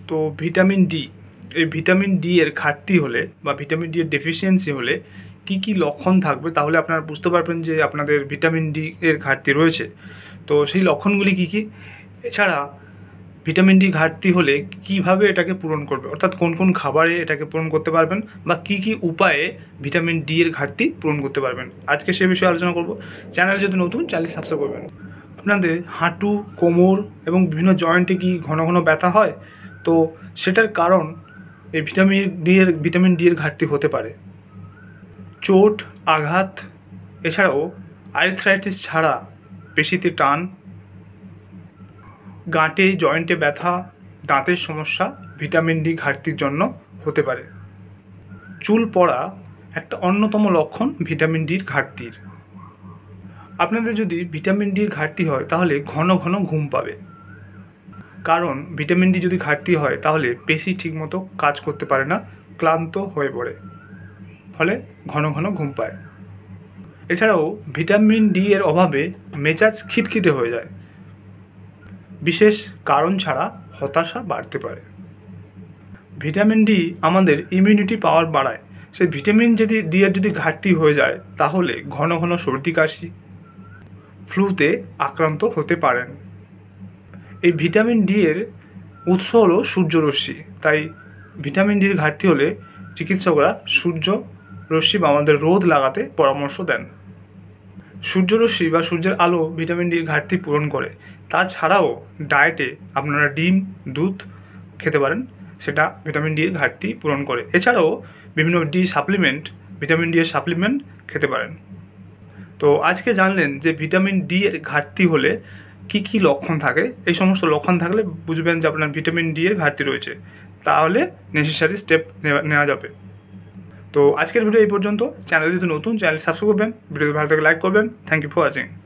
তো vitamin D, এই vitamin D এর ঘাটতি হলে বা ভিটামিন ডি এর ডেফিসিয়েন্সি হলে কি কি লক্ষণ থাকবে, তাহলে আপনারা বুঝতে পারবেন যে আপনাদের ভিটামিন ডি এর ঘাটতি রয়েছে। তো সেই লক্ষণগুলি কি কি, এছাড়া ভিটামিন ডি ঘাটতি হলে কিভাবে এটাকে পূরণ করবে, অর্থাৎ কোন কোন খাবারে এটাকে পূরণ করতে পারবেন বা কি কি উপায়ে ভিটামিন ডি এর ঘাটতি পূরণ করতে পারবেন, আজকে সে বিষয়ে আলোচনা করব। চ্যানেল যদি নতুন, চ্যানেল সাবস্ক্রাইব করবেন। আপনাদের হাঁটু, কোমর এবং বিভিন্ন জয়েন্টে কি ঘন ঘন ব্যথা হয়, তো সেটার কারণ এই ভিটামিন ডি এর ঘাটতি হতে পারে। চোট, আঘাত, এছাড়াও আর্থ্রাইটিস ছাড়া পেশিতে টান, গাঁটে জয়েন্টে ব্যথা, দাঁতের সমস্যা ভিটামিন ডি ঘাটতির জন্য হতে পারে। চুল পড়া একটা অন্যতম লক্ষণ ভিটামিন ডির ঘাটতির। আপনাদের যদি ভিটামিন ডির ঘাটতি হয় তাহলে ঘন ঘন ঘুম পাবে, কারণ ভিটামিন ডি যদি ঘাটতি হয় তাহলে পেশি ঠিকমতো কাজ করতে পারে না, ক্লান্ত হয়ে পড়ে, ফলে ঘন ঘন ঘুম পায়। এছাড়াও ভিটামিন ডি এর অভাবে মেজাজ খিটখিটে হয়ে যায়, বিশেষ কারণ ছাড়া হতাশা বাড়তে পারে। ভিটামিন ডি আমাদের ইমিউনিটি পাওয়ার বাড়ায়, সেই ভিটামিন ডি এর যদি ঘাটতি হয়ে যায় তাহলে ঘন ঘন সর্দি কাশি, ফ্লুতে আক্রান্ত হতে পারেন। এই ভিটামিন ডি এর উৎস হলো সূর্যরশ্মি, তাই ভিটামিন ডির ঘাটতি হলে চিকিৎসকরা সূর্যরশ্মি বা আমাদের রোদ লাগাতে পরামর্শ দেন। সূর্যরশ্মি বা সূর্যের আলো ভিটামিন ডির ঘাটতি পূরণ করে। তাছাড়াও ডায়েটে আপনারা ডিম, দুধ খেতে পারেন, সেটা ভিটামিন ডি এর ঘাটতি পূরণ করে। এছাড়াও বিভিন্ন ভিটামিন ডি এর সাপ্লিমেন্ট খেতে পারেন। তো আজকে জানলেন যে ভিটামিন ডি এর ঘাটতি হলে কি কি লক্ষণ থাকে। এই সমস্ত লক্ষণ থাকলে বুঝবেন যে আপনার ভিটামিন ডি এর ঘাটতি রয়েছে, তাহলে নেসেসারি স্টেপ নেওয়া যাবে। তো আজকের ভিডিও এই পর্যন্ত। চ্যানেল যদি নতুন, চ্যানেল সাবস্ক্রাইব করবেন, ভিডিও ভালো থেকে লাইক করবেন। Thank you for watching.